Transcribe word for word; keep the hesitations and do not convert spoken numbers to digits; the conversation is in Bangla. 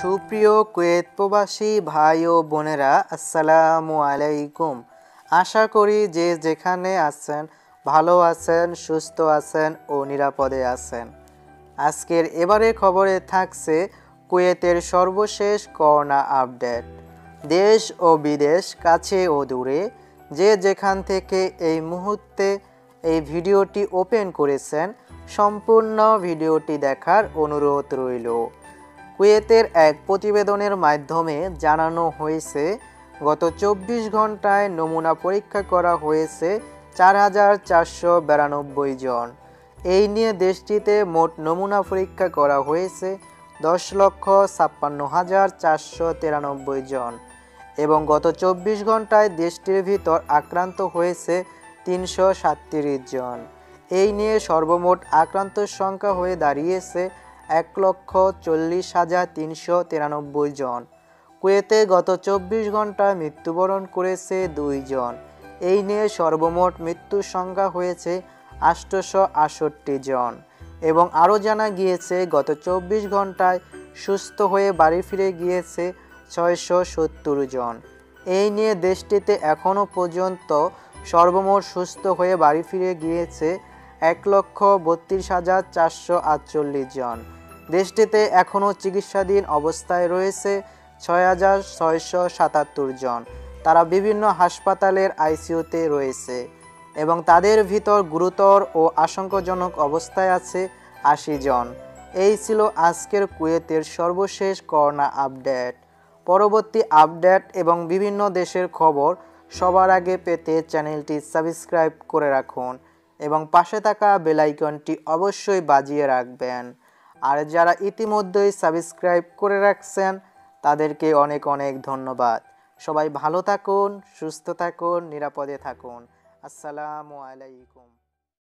সুপ্রিয় কুয়েত প্রবাসী ভাই ও বোনেরা, আসসালামু আলাইকুম। আশা করি যে যেখানে আছেন ভালো আছেন, সুস্থ আছেন ও নিরাপদে আছেন। আজকের এবারে খবরে থাকছে কুয়েতের সর্বশেষ করোনা আপডেট। দেশ ও বিদেশ, কাছে ও দূরে যে যেখান থেকে এই মুহূর্তে এই ভিডিওটি ওপেন করেছেন, সম্পূর্ণ ভিডিওটি দেখার অনুরোধ রইল। কুয়েতের এক প্রতিবেদনের মাধ্যমে জানানো হয়েছে, গত চব্বিশ ঘন্টায় নমুনা পরীক্ষা করা হয়েছে চার হাজার চারশো বিরানব্বই জন। এই নিয়ে দেশটিতে মোট নমুনা পরীক্ষা করা হয়েছে দশ লক্ষ ছাপ্পান্ন হাজার চারশো তিরানব্বই জন এবং গত চব্বিশ ঘন্টায় দেশটির ভিতর আক্রান্ত হয়েছে তিনশো সাতত্রিশ জন। এই নিয়ে সর্বমোট আক্রান্তের সংখ্যা হয়ে দাঁড়িয়েছে এক লক্ষ চল্লিশ হাজার তিনশো তিরানব্বই জন। কুয়েতে গত চব্বিশ ঘন্টায় মৃত্যুবরণ করেছে দুই জন। এই নিয়ে সর্বমোট মৃত্যুর সংখ্যা হয়েছে আটশোশো আটষট্টি জন এবং আরও জানা গিয়েছে গত চব্বিশ ঘন্টায় সুস্থ হয়ে বাড়ি ফিরে গিয়েছে ছয়শো সত্তর জন। এই নিয়ে দেশটিতে এখনও পর্যন্ত সর্বমোট সুস্থ হয়ে বাড়ি ফিরে গিয়েছে এক লক্ষ বত্রিশ হাজার চারশো আটচল্লিশ জন। দেশটিতে এখনও চিকিৎসাধীন অবস্থায় রয়েছে ছয় হাজার ছয়শো সাতাত্তর জন। তারা বিভিন্ন হাসপাতালের আইসিইউতে রয়েছে এবং তাদের ভিতর গুরুতর ও আশঙ্কাজনক অবস্থায় আছে আশি জন। এই ছিল আজকের কুয়েতের সর্বশেষ করোনা আপডেট। পরবর্তী আপডেট এবং বিভিন্ন দেশের খবর সবার আগে পেতে চ্যানেলটি সাবস্ক্রাইব করে রাখুন এবং পাশে থাকা বেল আইকনটি অবশ্যই বাজিয়ে রাখবেন। আর যারা ইতিমধ্যেই সাবস্ক্রাইব করে রাখছেন তাদেরকে অনেক অনেক ধন্যবাদ। সবাই ভালো থাকুন, সুস্থ থাকুন, নিরাপদে থাকুন। আসসালামু আলাইকুম।